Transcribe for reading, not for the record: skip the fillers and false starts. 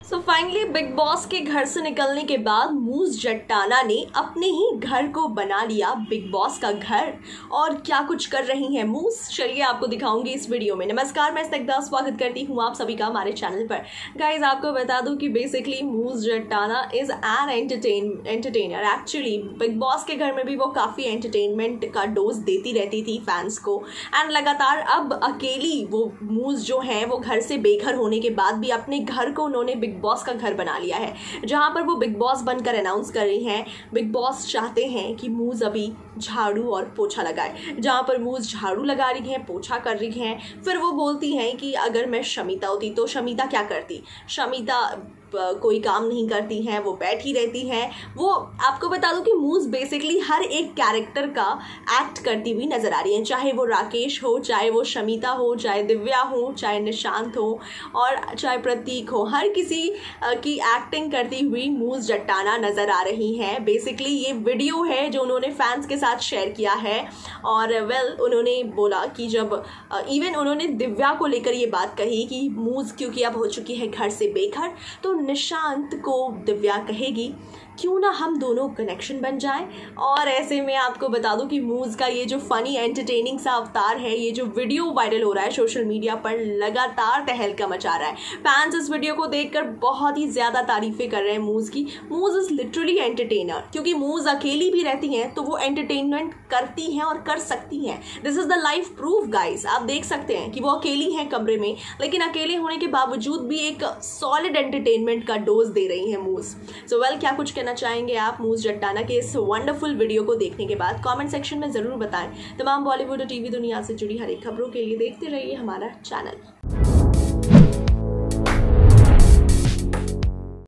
So finally big Boss के घर से निकलने के बाद मूस जट्टाना ने अपने ही घर को बना लिया बिग बॉस का घर। और क्या कुछ कर रही हैं मूस, चलिए आपको दिखाऊंगी इस वीडियो में। नमस्कार, मैं स्निग्धा स्वागत करती हूँ आप सभी का हमारे चैनल पर। गाइज आपको बता दूं कि basically Moose Jattana is an entertainer. Actually Bigg Boss के घर में भी वो काफ़ी एंटरटेनमेंट का डोज देती रहती थी फैंस को। एंड लगातार अब अकेली वो मूस जो है वो घर से बेघर होने के बाद भी अपने घर को उन्होंने बिग बॉस का घर बना लिया है, जहां पर वो बिग बॉस बनकर अनाउंस कर रही हैं। बिग बॉस चाहते हैं कि मूज अभी झाड़ू और पोछा लगाए। जहां पर मूज झाड़ू लगा रही हैं, पोछा कर रही हैं, फिर वो बोलती हैं कि अगर मैं शमिता होती तो शमिता क्या करती। शमिता कोई काम नहीं करती हैं, वो बैठी रहती हैं। वो आपको बता दूं कि मूज बेसिकली हर एक कैरेक्टर का एक्ट करती हुई नजर आ रही है, चाहे वो राकेश हो, चाहे वो शमिता हो, चाहे दिव्या हो, चाहे निशांत हो और चाहे प्रतीक हो। हर किसी की एक्टिंग करती हुई मूज जट्टाना नजर आ रही हैं। बेसिकली ये वीडियो है जो उन्होंने फैंस के साथ शेयर किया है। और उन्होंने बोला कि जब इवन उन्होंने दिव्या को लेकर ये बात कही कि मूज क्योंकि अब हो चुकी है घर से बेघर, तो निशांत को दिव्या कहेगी क्यों ना हम दोनों कनेक्शन बन जाएं। और ऐसे में आपको बता दूं कि मूज का ये जो फनी एंटरटेनिंग सा अवतार है, ये जो वीडियो वायरल हो रहा है सोशल मीडिया पर, लगातार तहलका मचा रहा है। फैंस इस वीडियो को देखकर बहुत ही ज्यादा तारीफें कर रहे हैं मूज की। मूज इज लिटरली एंटरटेनर, क्योंकि मूज अकेली भी रहती हैं तो वो एंटरटेनमेंट करती हैं और कर सकती हैं। This is the life proof guys. आप देख सकते हैं कि वो अकेली हैं कमरे में, लेकिन अकेले होने के बावजूद भी एक सॉलिड एंटरटेनमेंट का डोज दे रही हैं मूज। सो क्या कुछ कहना चाहेंगे आप मूस जट्टाना के इस वंडरफुल वीडियो को देखने के बाद? कमेंट सेक्शन में जरूर बताएं। तमाम बॉलीवुड और टीवी दुनिया से जुड़ी हर एक खबरों के लिए देखते रहिए हमारा चैनल।